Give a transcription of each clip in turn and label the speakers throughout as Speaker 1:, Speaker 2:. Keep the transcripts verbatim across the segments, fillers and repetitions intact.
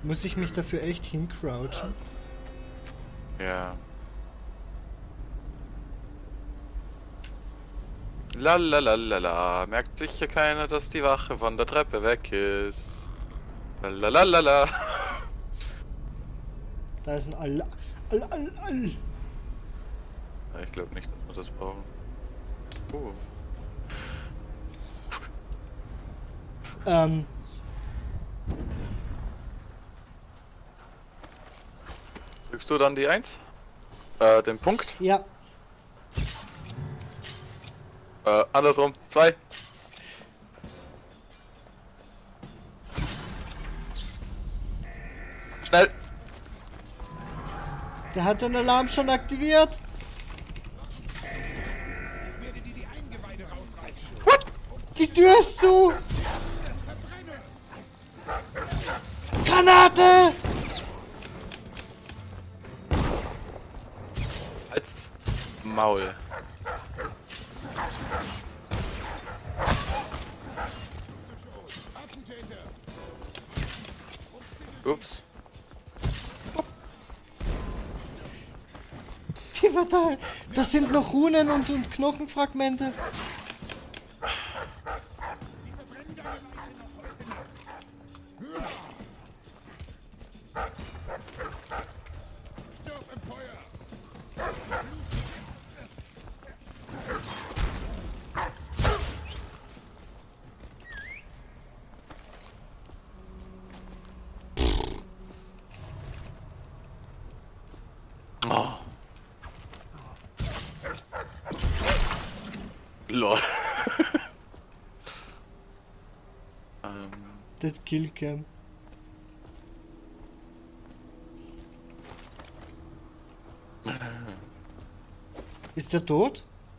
Speaker 1: Muss ich mich dafür echt hincrouchen?
Speaker 2: Ja. Lalalala. Merkt sicher keiner, dass die Wache von der Treppe weg ist. Lalalala.
Speaker 1: Da ist ein All... All... All... All...
Speaker 2: Ja, ich glaube nicht, dass wir das brauchen. Oh.
Speaker 1: Ähm...
Speaker 2: Drückst du dann die eins? Äh, den Punkt?
Speaker 1: Ja.
Speaker 2: Äh, andersrum. zwei. Schnell!
Speaker 1: Der hat den Alarm schon aktiviert. Die Tür ist zu. Granate!
Speaker 2: Als Maul. Ups.
Speaker 1: Wie fatal. Das sind noch Runen und, und Knochenfragmente.
Speaker 2: Oh. Lol. ähm.
Speaker 1: Das Killcam. Ist der tot?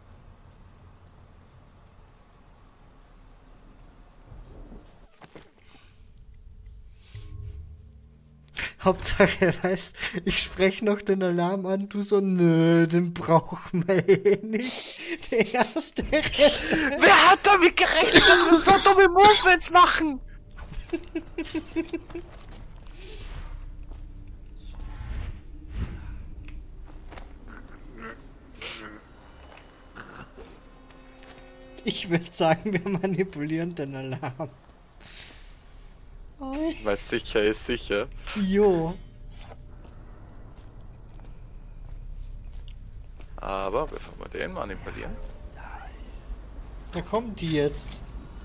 Speaker 1: Hauptsache, er weiß, ich spreche noch den Alarm an, du so, nö, den brauchen wir eh nicht. Der erste Retter.
Speaker 2: Wer hat damit gerechnet, dass wir so dumme Movements machen?
Speaker 1: Ich würde sagen, wir manipulieren den Alarm. Oh,
Speaker 2: Weil sicher ist sicher.
Speaker 1: jo.
Speaker 2: Aber bevor wir den manipulieren.
Speaker 1: Da kommt die jetzt.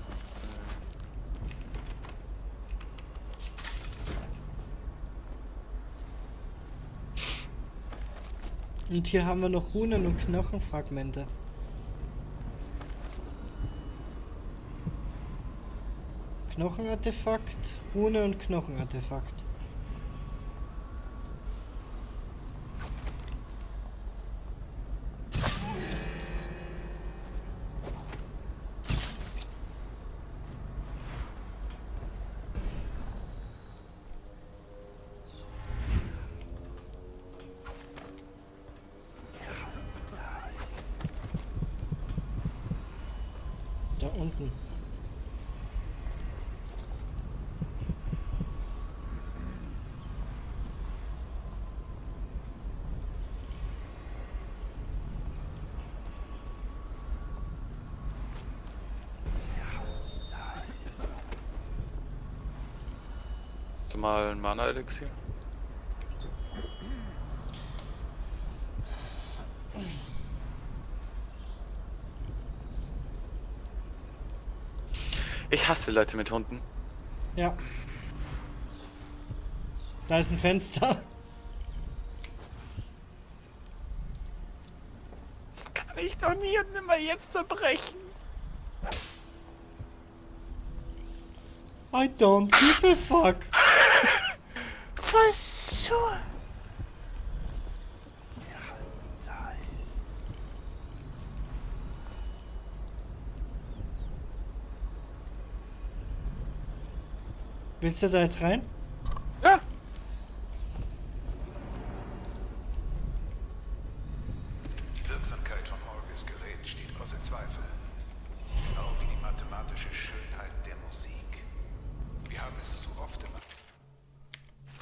Speaker 1: Und hier haben wir noch Runen und Knochenfragmente. Knochenartefakt, Rune und Knochenartefakt. Da unten.
Speaker 2: Hast du mal ein Mana-Elixier? Ich hasse Leute mit Hunden.
Speaker 1: Ja. Da ist ein Fenster.
Speaker 2: Das kann ich doch nie und nimmer jetzt zerbrechen.
Speaker 1: I don't give a fuck.
Speaker 2: Was so?
Speaker 1: Willst du da jetzt rein?
Speaker 2: Ja.
Speaker 3: Die Wirksamkeit von Orgis Gerät steht außer Zweifel. Auch wie die mathematische Schönheit der Musik. Wir haben es zu oft im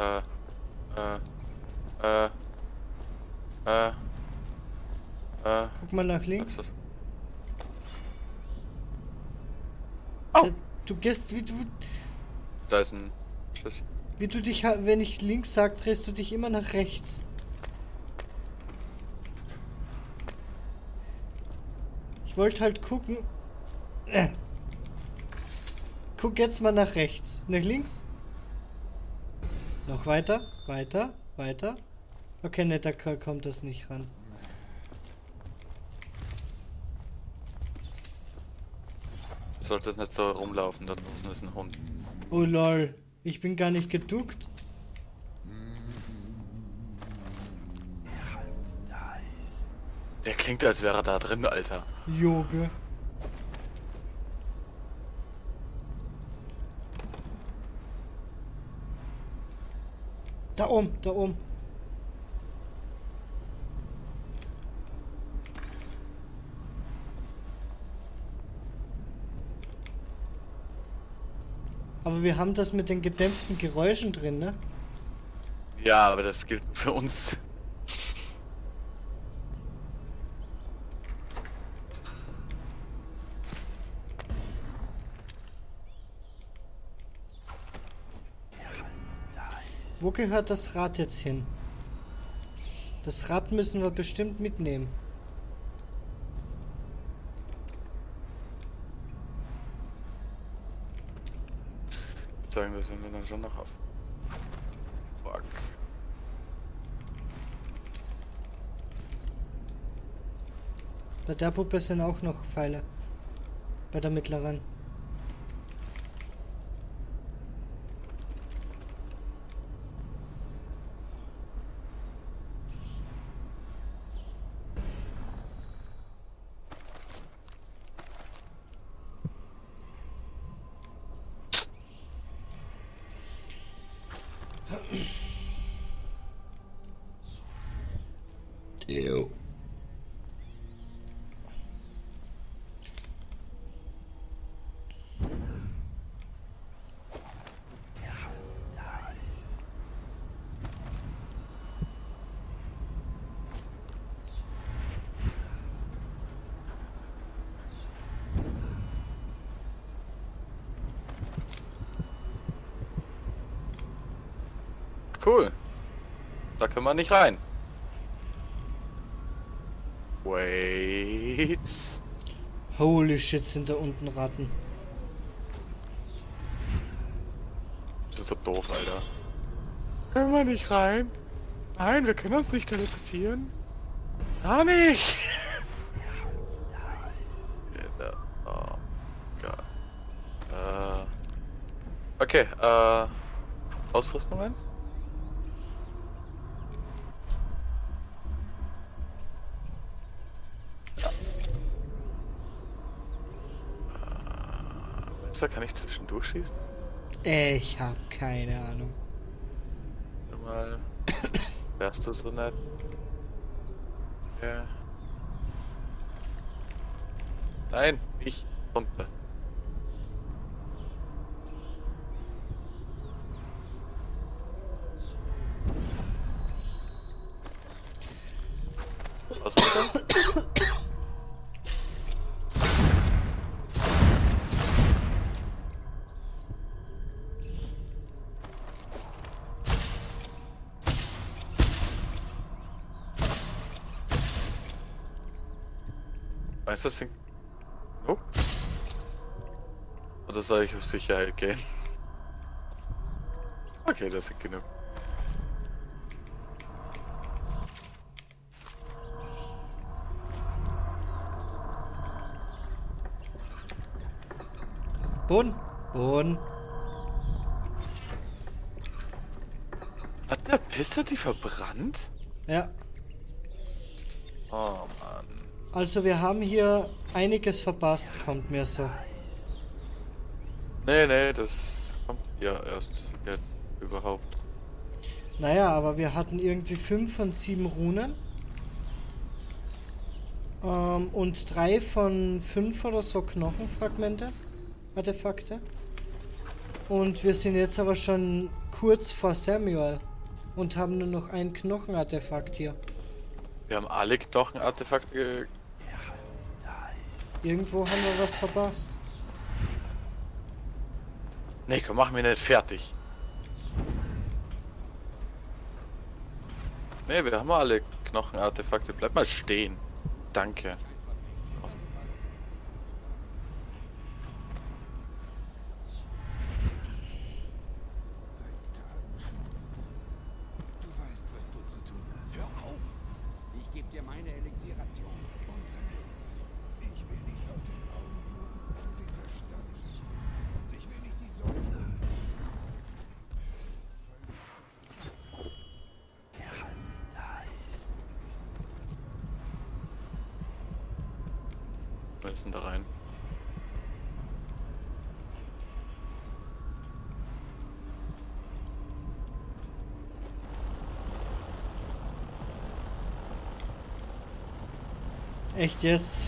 Speaker 2: Äh. Äh. Äh. Äh. Äh.
Speaker 1: Guck mal nach links.
Speaker 2: Was ist
Speaker 1: Da, du gehst, wie du,
Speaker 2: Da ist ein Schlüssel.
Speaker 1: wie du dich, ha- wenn ich links sag, drehst du dich immer nach rechts. Ich wollte halt gucken. Äh. Guck jetzt mal nach rechts. Nach links. Noch weiter, weiter, weiter. Okay, ne, da ko- kommt das nicht ran.
Speaker 2: Du solltest nicht so rumlaufen, da draußen ist ein Hund.
Speaker 1: Oh lol, ich bin gar nicht geduckt.
Speaker 2: Der klingt, als wäre er da drin, Alter.
Speaker 1: Joge. Da oben, da oben. Aber wir haben das mit den gedämpften Geräuschen drin, ne?
Speaker 2: Ja, aber das gilt für uns.
Speaker 1: Wo gehört das Rad jetzt hin? Das Rad müssen wir bestimmt mitnehmen.
Speaker 2: Sagen, das sind wir dann schon noch auf. Fuck.
Speaker 1: Bei der Puppe sind auch noch Pfeile. Bei der mittleren. Ew.
Speaker 2: Cool. Da können wir nicht rein. Wait.
Speaker 1: Holy shit, sind da unten Ratten.
Speaker 2: Das ist so doof, Alter. Können wir nicht rein? Nein, wir können uns nicht teleportieren. Gar nicht. Oh Gott. Äh. Okay, äh. Ausrüstungen? Da kann ich zwischendurch schießen?
Speaker 1: Ich hab keine Ahnung.
Speaker 2: Mal. Wärst du so nett? Ja. Nein, ich. Pumpe. Was ist das? Weißt du das Ding? Oh. Oder soll ich auf Sicherheit gehen? Okay, das ist genug.
Speaker 1: Boden, Boden.
Speaker 2: Hat der Pisser die verbrannt?
Speaker 1: Ja.
Speaker 2: Oh Mann.
Speaker 1: Also wir haben hier einiges verpasst, kommt mir so.
Speaker 2: Nee, nee, das kommt ja erst jetzt überhaupt.
Speaker 1: Naja, aber wir hatten irgendwie fünf von sieben Runen. Ähm, und drei von fünf oder so Knochenfragmente. Artefakte. Und wir sind jetzt aber schon kurz vor Samuel und haben nur noch ein Knochenartefakt hier.
Speaker 2: Wir haben alle Knochenartefakte. Ge
Speaker 1: Irgendwo haben wir was verpasst.
Speaker 2: Nee, komm, mach mir nicht fertig. Nee, wir haben alle Knochenartefakte. Bleib mal stehen. Danke. So.
Speaker 4: Du weißt, was du zu tun hast. Hör auf! Ich gebe dir meine Elixieration. Ich will nicht aus den Augen und den Verstand. Und ich will nicht die Sorge.
Speaker 2: Wir müssen da rein.
Speaker 1: Echt jetzt?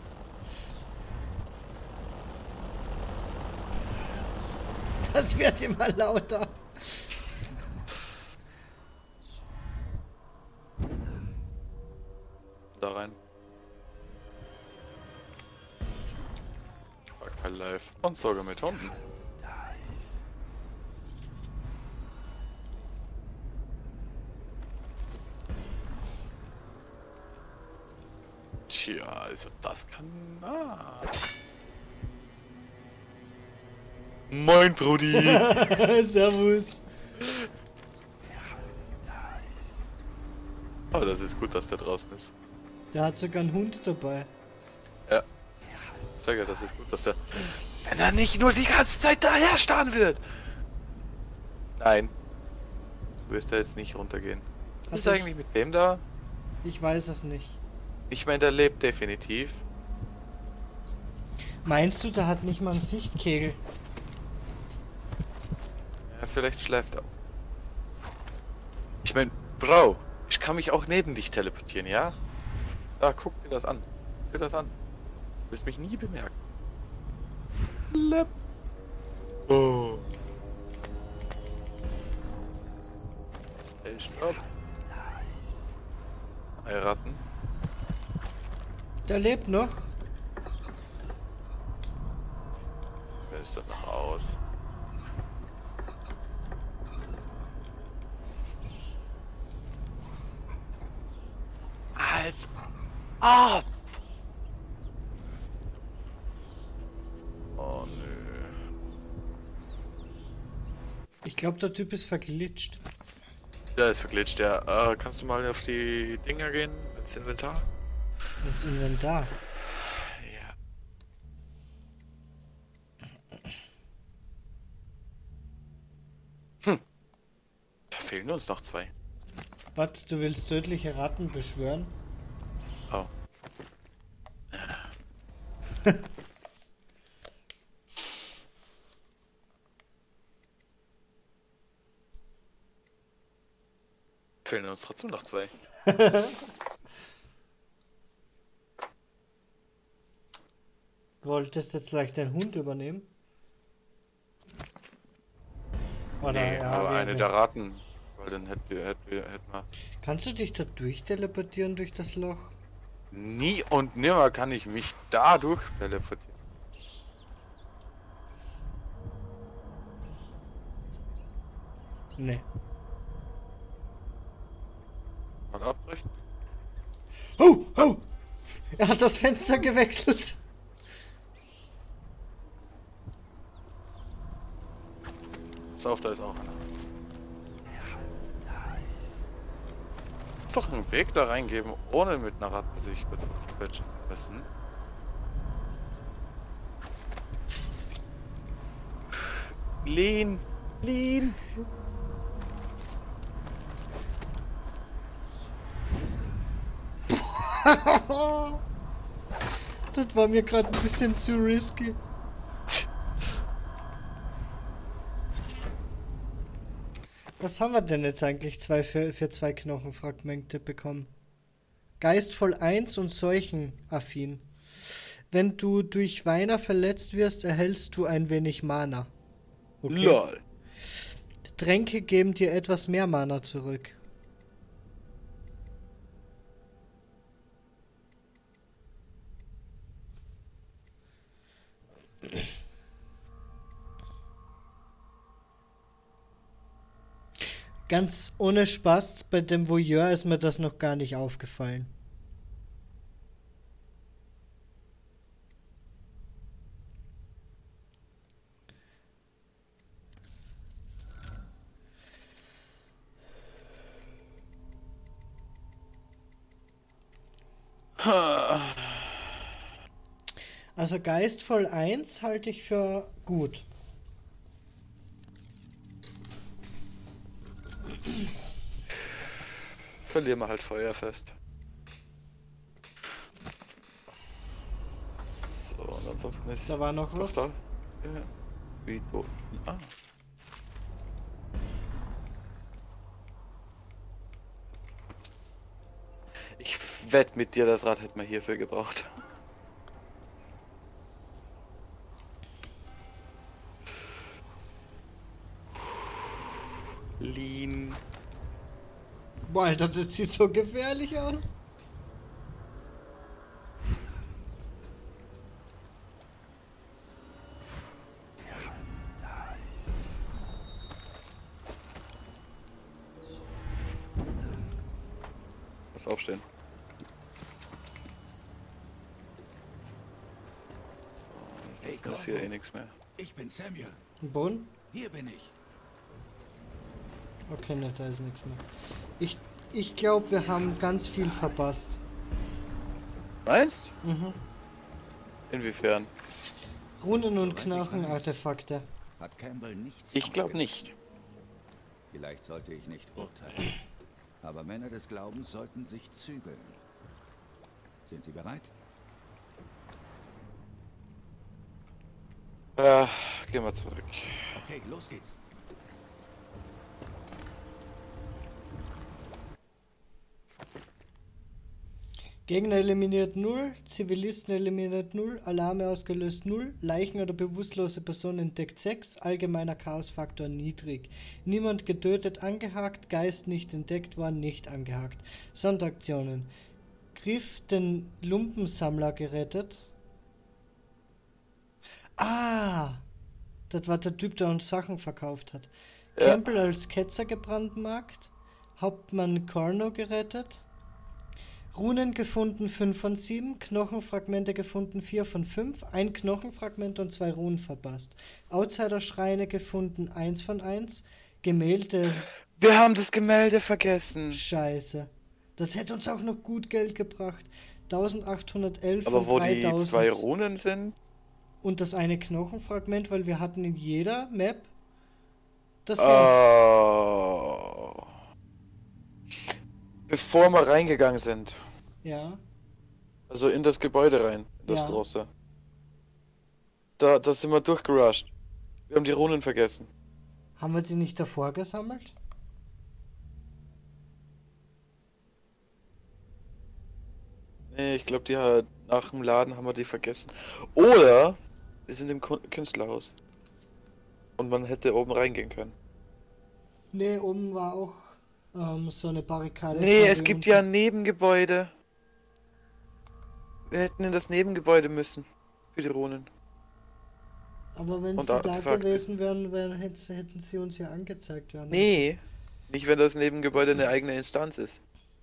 Speaker 1: Das wird immer lauter.
Speaker 2: Da rein. Fuck my life. Und sogar mit Hunden. Tja, also das kann... Ah. Moin, Brudi!
Speaker 1: Servus.
Speaker 2: Aber das ist gut, dass der draußen ist.
Speaker 1: Der hat sogar einen Hund dabei.
Speaker 2: Ja. Sag ja, das ist gut, dass der... Wenn er nicht nur die ganze Zeit daher starren wird! Nein. Du wirst da jetzt nicht runtergehen. Was ist
Speaker 1: Also ich-
Speaker 2: eigentlich mit dem da?
Speaker 1: Ich weiß es nicht.
Speaker 2: Ich meine, der lebt definitiv.
Speaker 1: Meinst du, der hat nicht mal einen Sichtkegel?
Speaker 2: Ja, vielleicht schläft er. Ich meine, Bro, ich kann mich auch neben dich teleportieren, ja? Da, guck dir das an. Guck dir das an. Du wirst mich nie bemerken. Lep. Oh. Hey, stopp. Heiraten.
Speaker 1: Der lebt noch.
Speaker 2: Wer ist das noch aus? Als ab! Oh nö.
Speaker 1: Ich glaube, der Typ ist verglitscht.
Speaker 2: Der ist verglitscht, ja. Äh, kannst du mal auf die Dinger gehen? Ins Inventar?
Speaker 1: Ins Inventar.
Speaker 2: Ja. Hm. Da fehlen uns noch zwei.
Speaker 1: Was? Du willst tödliche Ratten beschwören?
Speaker 2: Oh. Fehlen uns trotzdem noch zwei.
Speaker 1: Wolltest jetzt gleich deinen Hund übernehmen? Oder,
Speaker 2: Nee,
Speaker 1: ja,
Speaker 2: aber
Speaker 1: wir-
Speaker 2: eine
Speaker 1: wir-
Speaker 2: der Raten. Weil dann hätten wir, hätten wir, hätten wir.
Speaker 1: Kannst du dich da durchteleportieren durch das Loch?
Speaker 2: Nie und nimmer kann ich mich dadurch teleportieren.
Speaker 1: Nee.
Speaker 2: Mal abbrechen.
Speaker 1: Oh, oh! Er hat das Fenster gewechselt.
Speaker 2: Pass auf, da ist auch einer. Muss doch einen Weg da reingeben, ohne mit einer Ratte sich da quetschen zu müssen. Lean! Lean!
Speaker 1: Das war mir gerade ein bisschen zu risky. Was haben wir denn jetzt eigentlich zwei für, für zwei Knochenfragmente bekommen? Geistvoll eins und Seuchenaffin. Wenn du durch Weiner verletzt wirst, erhältst du ein wenig Mana. Okay.
Speaker 2: Lol.
Speaker 1: Tränke geben dir etwas mehr Mana zurück. Ganz ohne Spaß, bei dem Voyeur ist mir das noch gar nicht aufgefallen. Also Geistvoll eins halte ich für gut.
Speaker 2: Verlieren wir halt Feuerfest. So, und ansonsten ist...
Speaker 1: Da war noch
Speaker 2: doch
Speaker 1: was.
Speaker 2: da. Ja. Wie du... Ah. Ich wette mit dir, das Rad hätten wir hierfür gebraucht. Lean.
Speaker 1: Boah, Alter, das sieht so gefährlich aus.
Speaker 2: Muss aufstehen. Oh,
Speaker 4: Hey,
Speaker 2: das ist hier eh nichts mehr.
Speaker 4: Ich bin Samuel.
Speaker 1: Ein Boden?
Speaker 4: Hier bin ich.
Speaker 1: Okay, ne, da ist nichts mehr. Ich, ich glaube, wir haben ganz viel verpasst.
Speaker 2: Meinst?
Speaker 1: Mhm.
Speaker 2: Inwiefern?
Speaker 1: Runen und Knochenartefakte.
Speaker 4: Hat Campbell nichts
Speaker 2: Ich glaube
Speaker 4: ausgemacht.
Speaker 2: nicht.
Speaker 4: Vielleicht sollte ich nicht urteilen. Aber Männer des Glaubens sollten sich zügeln. Sind Sie bereit?
Speaker 2: Äh, gehen wir zurück.
Speaker 4: Okay, los geht's.
Speaker 1: Gegner eliminiert null, Zivilisten eliminiert null, Alarme ausgelöst null, Leichen oder bewusstlose Personen entdeckt sechs, allgemeiner Chaosfaktor niedrig. Niemand getötet, angehakt, Geist nicht entdeckt worden, nicht angehakt. Sonderaktionen. Griff den Lumpensammler gerettet. Ah! Das war der Typ, der uns Sachen verkauft hat.
Speaker 2: Ja.
Speaker 1: Campbell als Ketzer gebrandmarkt. Hauptmann Corno gerettet. Runen gefunden fünf von sieben, Knochenfragmente gefunden vier von fünf, ein Knochenfragment und zwei Runen verpasst. Outsider-Schreine gefunden eins von eins, Gemälde...
Speaker 2: Wir haben das Gemälde vergessen.
Speaker 1: Scheiße. Das hätte uns auch noch gut Geld gebracht. eintausendachthundertelf
Speaker 2: Aber
Speaker 1: von
Speaker 2: wo die
Speaker 1: dreitausend.
Speaker 2: zwei Runen sind?
Speaker 1: Und das eine Knochenfragment, weil wir hatten in jeder Map das Herz.
Speaker 2: Oh. Bevor wir reingegangen sind.
Speaker 1: Ja.
Speaker 2: Also in das Gebäude rein, in das
Speaker 1: Ja.
Speaker 2: große. Da, da sind wir durchgerusht. Wir haben die Runen vergessen.
Speaker 1: Haben wir die nicht davor gesammelt?
Speaker 2: Nee, ich glaube, die hat, nach dem Laden haben wir die vergessen. Oder die sind im Kun- Künstlerhaus. Und man hätte oben reingehen können.
Speaker 1: Nee, oben war auch ähm, so eine Barrikade.
Speaker 2: Nee,
Speaker 1: quasi
Speaker 2: es gibt
Speaker 1: unten.
Speaker 2: ja ein Nebengebäude. Wir hätten in das Nebengebäude müssen. Für die Runen.
Speaker 1: Aber wenn
Speaker 2: und
Speaker 1: sie da
Speaker 2: Artefakte.
Speaker 1: gewesen wären, wären hätten, sie- hätten sie uns ja angezeigt werden.
Speaker 2: Nee. Nicht, wenn das Nebengebäude eine eigene Instanz ist.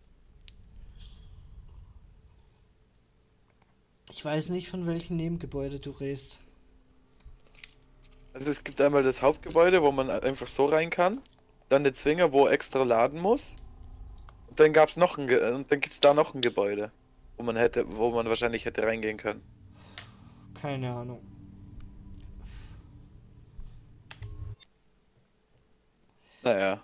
Speaker 1: Ich weiß nicht, von welchem Nebengebäude du redest.
Speaker 2: Also es gibt einmal das Hauptgebäude, wo man einfach so rein kann. Dann der Zwinger, wo extra laden muss. Und dann gab's noch ein Ge und dann gibt's da noch ein Gebäude, wo man hätte, wo man wahrscheinlich hätte reingehen können.
Speaker 1: Keine Ahnung.
Speaker 2: Naja.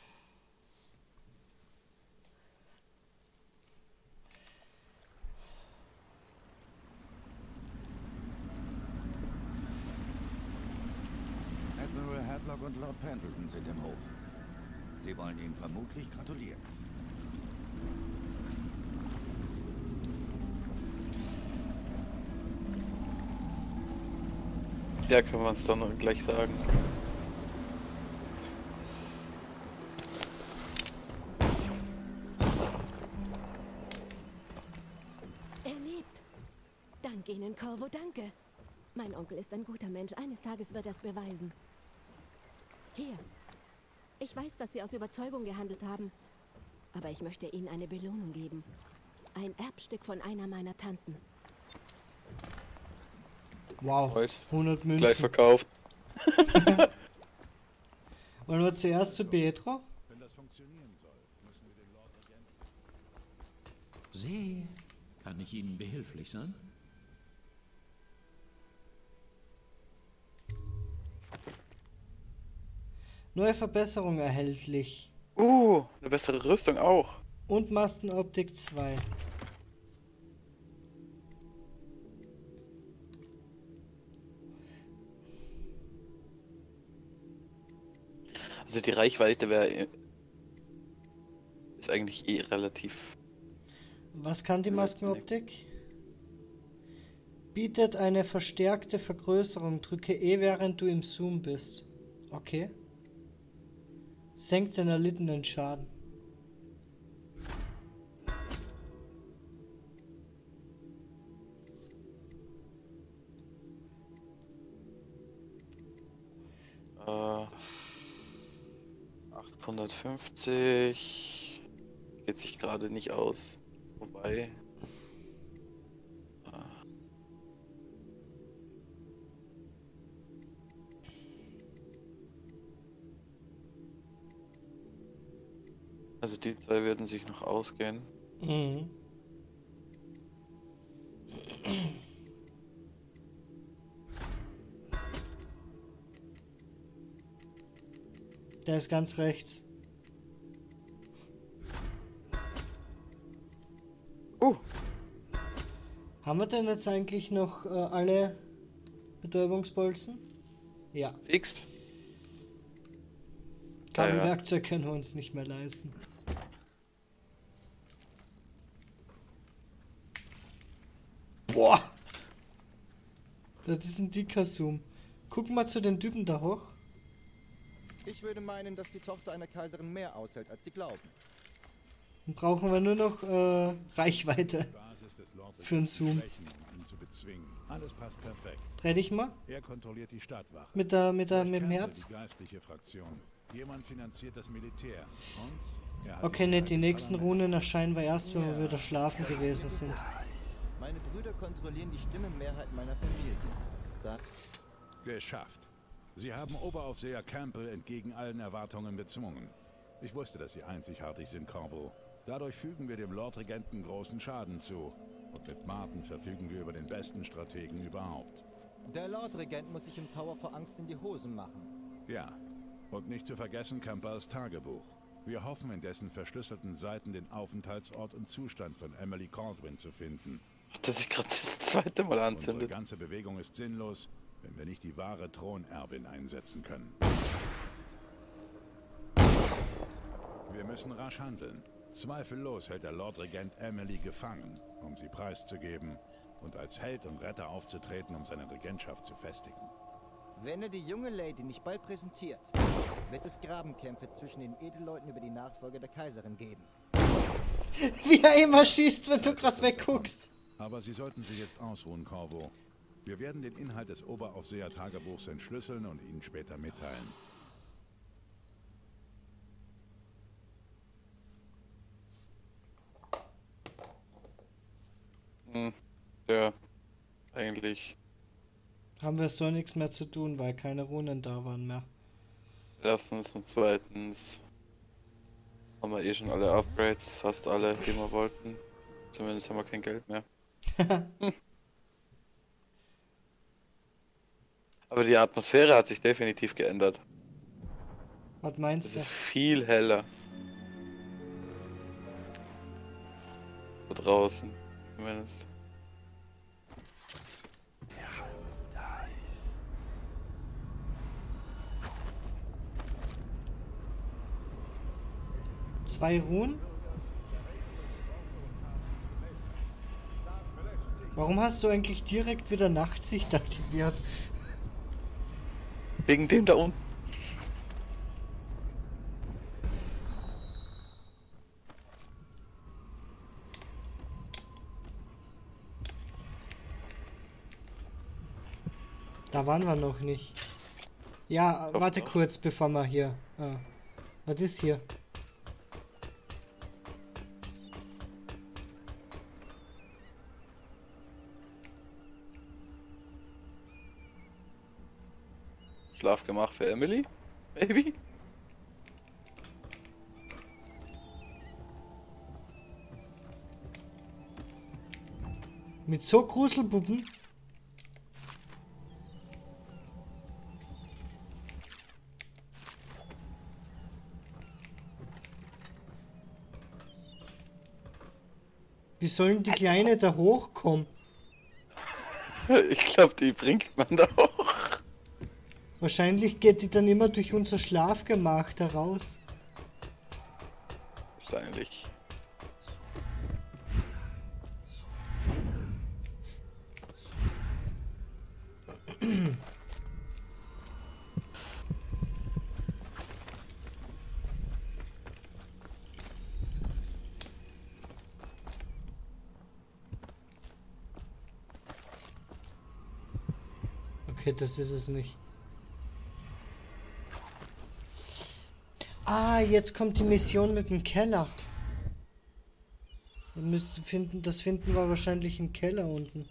Speaker 4: Admiral Hadlock und Lord Pendleton sind im Hof. Sie wollen Ihnen vermutlich gratulieren.
Speaker 2: Der können wir uns dann gleich sagen.
Speaker 5: Danke Ihnen, Corvo, danke. Mein Onkel ist ein guter Mensch. Eines Tages wird er es beweisen. Hier. Ich weiß, dass Sie aus Überzeugung gehandelt haben. Aber ich möchte Ihnen eine Belohnung geben. Ein Erbstück von einer meiner Tanten.
Speaker 1: Wow,
Speaker 2: Weiß.
Speaker 1: hundert
Speaker 2: Gleich
Speaker 1: Münzen.
Speaker 2: verkauft.
Speaker 1: Wollen wir zuerst zu Pietro?
Speaker 4: Wenn das funktionieren soll, müssen wir den Lord Regenten...
Speaker 6: Sie, kann ich Ihnen behilflich sein?
Speaker 1: Neue Verbesserung erhältlich.
Speaker 2: Uh, eine bessere Rüstung auch.
Speaker 1: Und Mastenoptik zwei.
Speaker 2: Also die Reichweite wäre ist eigentlich eh relativ.
Speaker 1: Was kann die
Speaker 2: Ja,
Speaker 1: Maskenoptik? Bietet eine verstärkte Vergrößerung. Drücke E, während du im Zoom bist. Okay. Senkt den erlittenen Schaden.
Speaker 2: Äh, achthundertfünfzig geht sich gerade nicht aus. Wobei. Äh, Also die zwei würden sich noch ausgehen.
Speaker 1: Mhm. Der ist ganz rechts.
Speaker 2: Uh,
Speaker 1: Haben wir denn jetzt eigentlich noch äh, alle Betäubungsbolzen? Ja.
Speaker 2: fix.
Speaker 1: Kabelwerkzeug können wir uns nicht mehr leisten. Boah! Das ist ein dicker Zoom. Guck mal zu den Typen da hoch.
Speaker 7: Ich würde meinen, dass die Tochter einer Kaiserin mehr aushält, als sie glauben.
Speaker 1: Dann brauchen wir nur noch äh, Reichweite
Speaker 4: Basis des Lord
Speaker 1: für einen Zoom.
Speaker 4: Schwächen, um ihn zu bezwingen. Alles passt perfekt.
Speaker 1: Dreh dich mal.
Speaker 4: Er kontrolliert die Stadtwache.
Speaker 1: Mit der, mit der,
Speaker 4: Durch
Speaker 1: mit dem
Speaker 4: Campbell
Speaker 1: Herz.
Speaker 4: Die geistliche Fraktion. Jemand finanziert das Militär. Und er hat
Speaker 1: Okay,
Speaker 4: die
Speaker 1: nicht die
Speaker 4: Zeit
Speaker 1: nächsten
Speaker 4: Parlament.
Speaker 1: Runen erscheinen wir erst, wenn wir wieder schlafen gewesen sind.
Speaker 7: Meine Brüder kontrollieren die Stimmenmehrheit meiner Familie. Da
Speaker 4: Geschafft. Sie haben Oberaufseher Campbell entgegen allen Erwartungen bezwungen. Ich wusste, dass Sie einzigartig sind, Corvo. Dadurch fügen wir dem Lordregenten großen Schaden zu. Und mit Martin verfügen wir über den besten Strategen überhaupt.
Speaker 7: der Lordregent muss sich im Tower vor Angst in die Hosen machen.
Speaker 4: Ja. Und nicht zu vergessen Campbells Tagebuch. Wir hoffen in dessen verschlüsselten Seiten den Aufenthaltsort und Zustand von Emily Caldwin zu finden.
Speaker 2: Hat er sich gerade das zweite Mal
Speaker 4: Unsere
Speaker 2: anzündet.
Speaker 4: ganze Bewegung ist sinnlos, wenn wir nicht die wahre Thronerbin einsetzen können. Wir müssen rasch handeln. Zweifellos hält der Lordregent Emily gefangen, um sie preiszugeben und als Held und Retter aufzutreten, um seine Regentschaft zu festigen.
Speaker 7: Wenn er die junge Lady nicht bald präsentiert, wird es Grabenkämpfe zwischen den Edelleuten über die Nachfolge der Kaiserin geben.
Speaker 1: Wie er immer schießt, wenn du gerade wegguckst.
Speaker 4: Aber Sie sollten sich jetzt ausruhen, Corvo. Wir werden den Inhalt des Oberaufseher-Tagebuchs entschlüsseln und Ihnen später mitteilen.
Speaker 2: Hm. Ja, eigentlich.
Speaker 1: Haben wir so nichts mehr zu tun, weil keine Runen da waren mehr.
Speaker 2: Erstens und zweitens haben wir eh schon alle Upgrades, fast alle, die wir wollten. Zumindest haben wir kein Geld mehr. Hm. Aber die Atmosphäre hat sich definitiv geändert.
Speaker 1: Was
Speaker 2: Es
Speaker 1: meinst
Speaker 2: ist
Speaker 1: du?
Speaker 2: viel heller. So draußen, zumindest.
Speaker 1: Zwei Runen? Warum hast du eigentlich direkt wieder Nachtsicht aktiviert?
Speaker 2: Wegen dem da unten.
Speaker 1: Da waren wir noch nicht. Ja,
Speaker 2: Doch,
Speaker 1: warte
Speaker 2: doch.
Speaker 1: kurz, bevor wir hier... Ah. Was ist hier?
Speaker 2: Schlafgemach für Emily? Maybe?
Speaker 1: Mit so Gruselpuppen? Wie sollen die Kleine da hochkommen?
Speaker 2: Ich glaube, die bringt man da hoch.
Speaker 1: Wahrscheinlich geht die dann immer durch unser Schlafgemach da raus.
Speaker 2: Wahrscheinlich.
Speaker 1: Okay, das ist es nicht. Ah, jetzt kommt die Mission mit dem Keller. Wir müssen finden, das finden wir wahrscheinlich im Keller unten.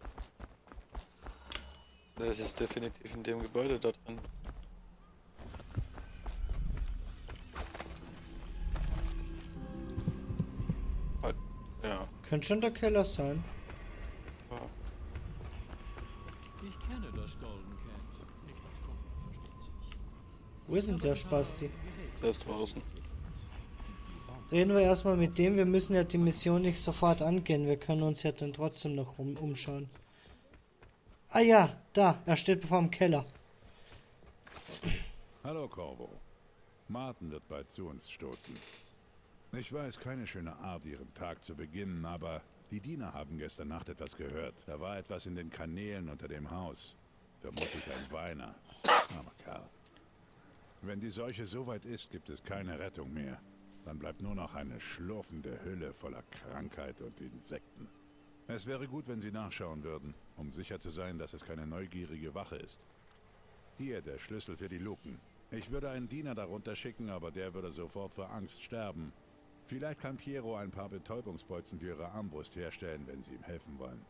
Speaker 2: Das ist definitiv in dem Gebäude da drin. Halt, ja.
Speaker 1: Könnte schon der Keller sein.
Speaker 2: ja.
Speaker 6: Ich kenne das Golden Cat. Nicht als Kunden, versteht sich.
Speaker 1: Wo ist denn der Spasti?
Speaker 2: Der ist draußen.
Speaker 1: Reden wir erstmal mit dem. Wir müssen ja die Mission nicht sofort angehen. Wir können uns ja dann trotzdem noch um, umschauen. Ah ja, da. Er steht vor dem Keller.
Speaker 8: Hallo Corvo. Martin wird bald zu uns stoßen. Ich weiß, keine schöne Art, ihren Tag zu beginnen, aber die Diener haben gestern Nacht etwas gehört. Da war etwas in den Kanälen unter dem Haus. Vermutlich ein Weiner. Armer Kerl. Wenn die Seuche so weit ist, gibt es keine Rettung mehr. Dann bleibt nur noch eine schlurfende Hülle voller Krankheit und Insekten. Es wäre gut, wenn Sie nachschauen würden, um sicher zu sein, dass es keine neugierige Wache ist. Hier der Schlüssel für die Luken. Ich würde einen Diener darunter schicken, aber der würde sofort vor Angst sterben. Vielleicht kann Piero ein paar Betäubungsbolzen für Ihre Armbrust herstellen, wenn Sie ihm helfen wollen.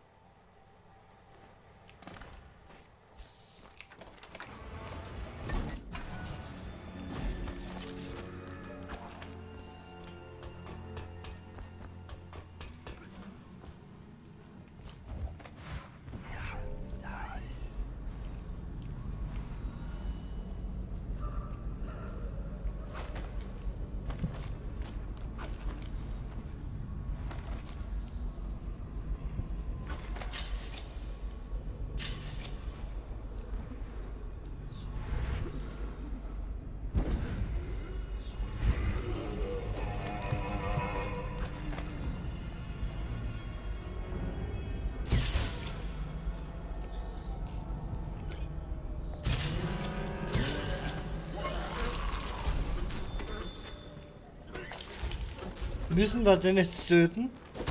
Speaker 1: Müssen wir den jetzt töten?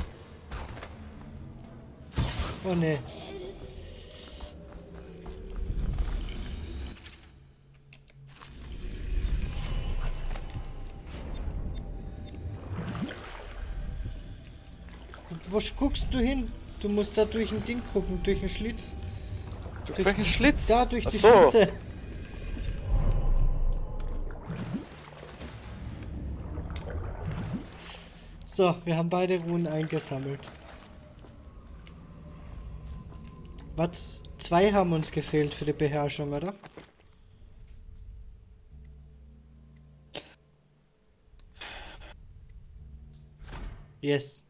Speaker 1: Oh ne. Wo guckst du hin? Du musst da durch ein Ding gucken, durch den Schlitz.
Speaker 2: Durch welchen Schlitz?
Speaker 1: Da, durch
Speaker 2: Ach
Speaker 1: die
Speaker 2: so.
Speaker 1: Schlitze. So, wir haben beide Runen eingesammelt. Was? Zwei haben uns gefehlt für die Beherrschung, oder? Yes.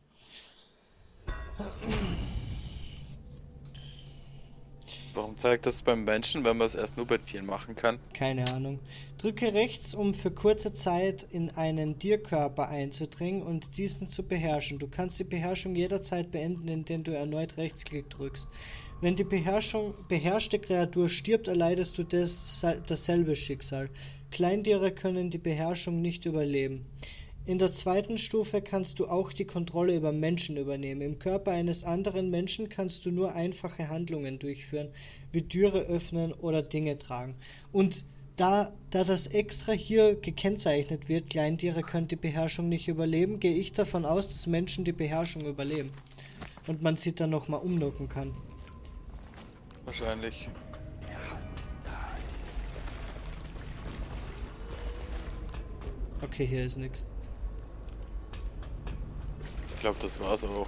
Speaker 2: Warum zeigt das beim Menschen, wenn man es erst nur bei Tieren machen kann?
Speaker 1: Keine Ahnung. Drücke rechts, um für kurze Zeit in einen Tierkörper einzudringen und diesen zu beherrschen. Du kannst die Beherrschung jederzeit beenden, indem du erneut Rechtsklick drückst. Wenn die Beherrschung, beherrschte Kreatur stirbt, erleidest du das, dasselbe Schicksal. Kleintiere können die Beherrschung nicht überleben. In der zweiten Stufe kannst du auch die Kontrolle über Menschen übernehmen. Im Körper eines anderen Menschen kannst du nur einfache Handlungen durchführen, wie Türe öffnen oder Dinge tragen. Und da, da das extra hier gekennzeichnet wird, Kleintiere können die Beherrschung nicht überleben, gehe ich davon aus, dass Menschen die Beherrschung überleben. Und man sie dann nochmal umnocken kann.
Speaker 2: Wahrscheinlich.
Speaker 1: Okay, hier ist nichts.
Speaker 2: Ich glaube, das war's auch.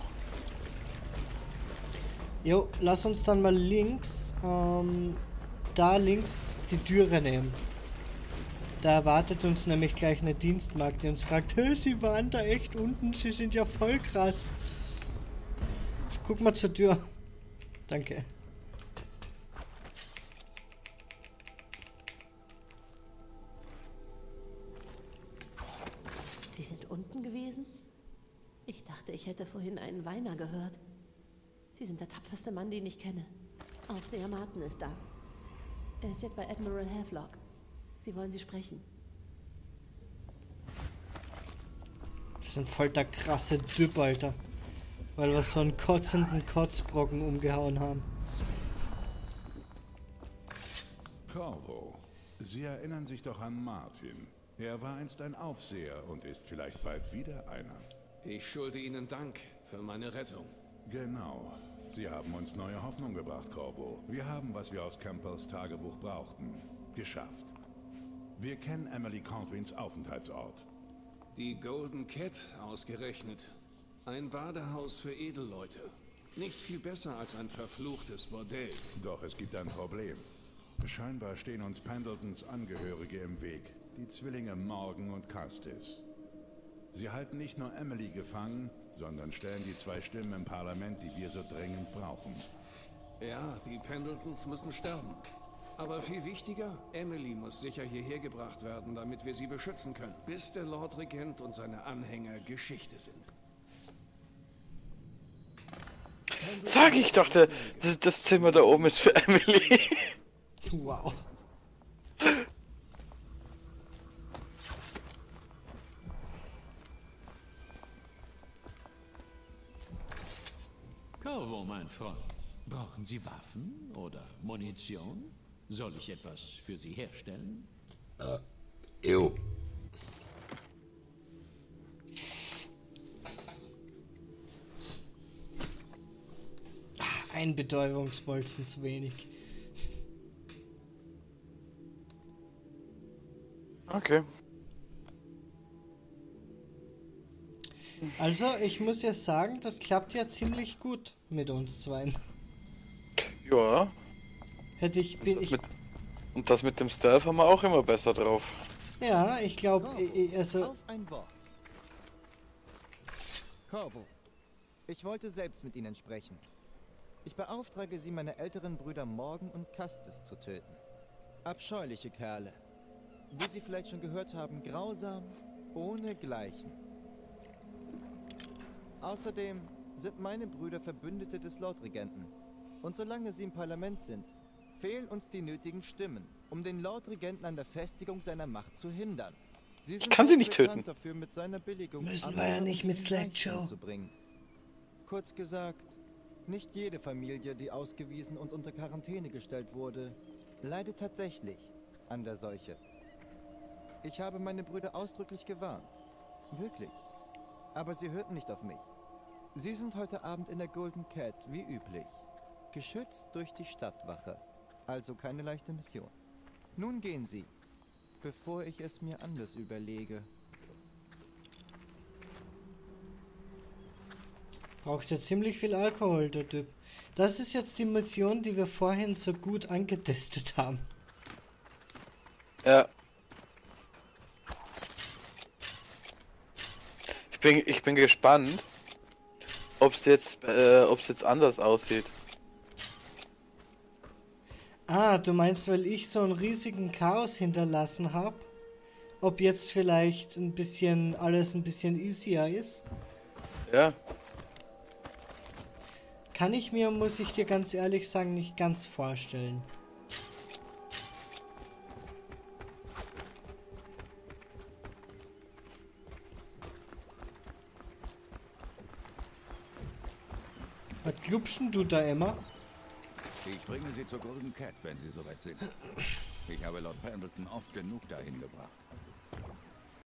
Speaker 1: Jo, lass uns dann mal links, ähm, da links die Türe nehmen. Da erwartet uns nämlich gleich eine Dienstmagd, die uns fragt, hey, Sie waren da echt unten, Sie sind ja voll krass. Guck mal zur Tür. Danke.
Speaker 5: Sie sind unten gewesen? Ich dachte, ich hätte vorhin einen Weiner gehört. Sie sind der tapferste Mann, den ich kenne. Aufseher Martin ist da. Er ist jetzt bei Admiral Havelock. Sie wollen Sie sprechen.
Speaker 1: Das sind voll der krasse Typ, Alter. Weil wir so einen kotzenden Kotzbrocken umgehauen haben.
Speaker 8: Corvo, Sie erinnern sich doch an Martin. Er war einst ein Aufseher und ist vielleicht bald wieder einer.
Speaker 4: Ich schulde Ihnen Dank für meine Rettung.
Speaker 8: Genau. Sie haben uns neue Hoffnung gebracht, Corvo. Wir haben, was wir aus Campbells Tagebuch brauchten, geschafft. Wir kennen Emily Caldwins Aufenthaltsort.
Speaker 4: Die Golden Cat ausgerechnet. Ein Badehaus für Edelleute. Nicht viel besser als ein verfluchtes Bordell.
Speaker 8: Doch es gibt ein Problem. Scheinbar stehen uns Pendletons Angehörige im Weg. Die Zwillinge Morgan und Castis. Sie halten nicht nur Emily gefangen, sondern stellen die zwei Stimmen im Parlament, die wir so dringend brauchen.
Speaker 4: Ja, die Pendletons müssen sterben. Aber viel wichtiger, Emily muss sicher hierher gebracht werden, damit wir sie beschützen können, bis der Lord Regent und seine Anhänger Geschichte sind.
Speaker 2: Sag ich doch, der, das, das Zimmer da oben ist für Emily.
Speaker 1: Wow.
Speaker 6: Corvo, mein Freund. Brauchen Sie Waffen oder Munition? Soll ich etwas für Sie herstellen?
Speaker 9: Äh, jo.
Speaker 1: Ein Betäubungsbolzen zu wenig.
Speaker 2: Okay.
Speaker 1: Also, ich muss ja sagen, das klappt ja ziemlich gut mit uns zwei.
Speaker 2: Ja.
Speaker 1: Hätte ich, bin
Speaker 2: Das
Speaker 1: ich.
Speaker 2: mit, und das mit dem Stealth haben wir auch immer besser drauf.
Speaker 1: Ja, ich glaube,
Speaker 7: Corvo,
Speaker 1: also.
Speaker 7: auf ein Wort. Corvo, ich wollte selbst mit Ihnen sprechen. Ich beauftrage Sie, meine älteren Brüder Morgan und Castis zu töten. Abscheuliche Kerle. Wie Sie vielleicht schon gehört haben, grausam, ohne Gleichen. Außerdem sind meine Brüder Verbündete des Lordregenten. Und solange sie im Parlament sind, fehlen uns die nötigen Stimmen, um den Lordregenten an der Festigung seiner Macht zu hindern. Sie sind
Speaker 2: kann sie nicht
Speaker 7: bekannt
Speaker 2: töten.
Speaker 7: Dafür, mit seiner Billigung
Speaker 1: Müssen
Speaker 7: andere
Speaker 1: wir ja nicht mit
Speaker 7: in
Speaker 1: Slack
Speaker 7: Reichtum
Speaker 1: Joe.
Speaker 7: zu bringen. Kurz gesagt, nicht jede Familie, die ausgewiesen und unter Quarantäne gestellt wurde, leidet tatsächlich an der Seuche. Ich habe meine Brüder ausdrücklich gewarnt. Wirklich. Aber sie hörten nicht auf mich. Sie sind heute Abend in der Golden Cat, wie üblich. Geschützt durch die Stadtwache. Also keine leichte Mission. Nun gehen Sie, bevor ich es mir anders überlege.
Speaker 1: Braucht ja ziemlich viel Alkohol, der Typ. Das ist jetzt die Mission, die wir vorhin so gut angetestet haben.
Speaker 2: Ja. Ich bin, ich bin gespannt, ob es jetzt, äh, ob es jetzt anders aussieht.
Speaker 1: Ah, du meinst, weil ich so einen riesigen Chaos hinterlassen habe? Ob jetzt vielleicht ein bisschen alles ein bisschen easier ist?
Speaker 2: Ja.
Speaker 1: Kann ich mir, muss ich dir ganz ehrlich sagen, nicht ganz vorstellen. Was glubschen du da immer?
Speaker 4: Ich bringe sie zur Golden Cat, wenn sie soweit sind. Ich habe Lord Pendleton oft genug dahin gebracht.